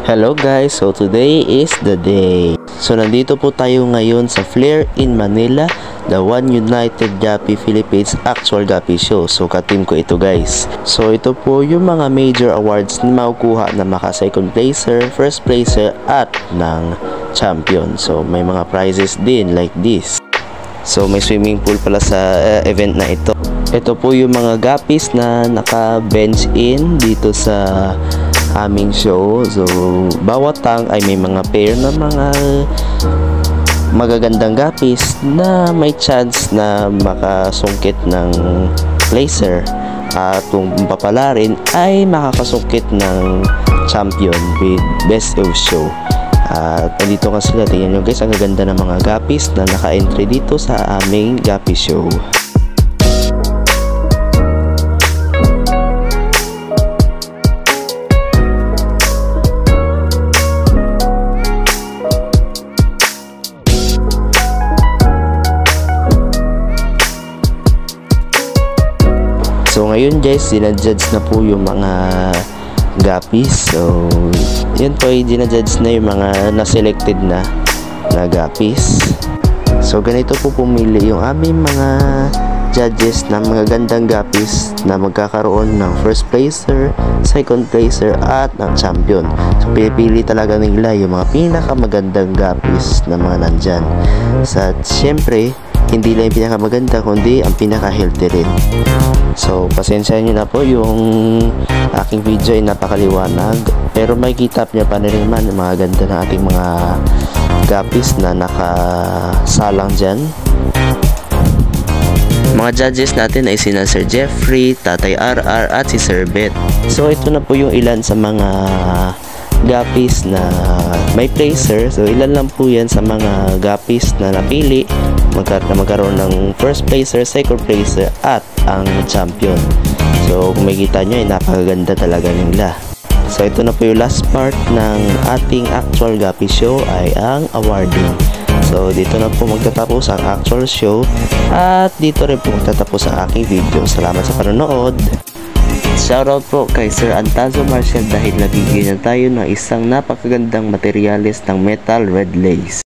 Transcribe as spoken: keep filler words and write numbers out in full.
Hello guys, so today is the day. So nandito po tayo ngayon sa Flair in Manila, the One United Gapi Philippines Actual Gapi Show. So ka-team ko ito guys. So ito po yung mga major awards na makukuha na maka second placer, first placer at ng champion. So may mga prizes din like this. So may swimming pool pala sa uh, event na ito. Ito po yung mga gapis na naka-bench in dito sa aming show. So bawat tank ay may mga pair na mga magagandang gapis na may chance na makasungkit ng placer, at kung papalarin ay makakasungkit ng champion with best of show. At nandito nga sila, tingnan nyo guys, ang gaganda ng mga gapis na naka-entry dito sa aming gapi show. So ngayon guys, dinajudge na po yung mga gapis. So yun po, ay dinajudge na yung mga na-selected na na gapis. So ganito po pumili yung aming mga judges na mga gandang gapis na magkakaroon ng first placer, second placer at ng champion. So pinipili talaga nila yung mga pinakamagandang gapis na mga nandyan. Sa syempre, hindi lang yung pinakamaganda kundi ang pinaka-healthy rin. So pasensya nyo na po, yung aking video ay napakaliwanag, pero makikita nyo pa rin naman yung mga ganda ng ating mga gapis na nakasalang dyan. Mga judges natin ay sina Sir Jeffrey, Tatay R R at si Sir Bet. So ito na po yung ilan sa mga gapis na may placer. So ilan lang po yan sa mga gapis na napili magka na magkaroon ng first placer, second placer at ang champion. So kung makikita nyo ay napakaganda talaga nila. So ito na po yung last part ng ating actual gapi show, ay ang awarding. So dito na po magtatapos ang actual show, at dito rin po magtatapos ang aking video. Salamat sa panonood. Shoutout po kay Sir Antazo Marcial dahil nabigyan na tayo ng isang napakagandang materyales ng metal red lace.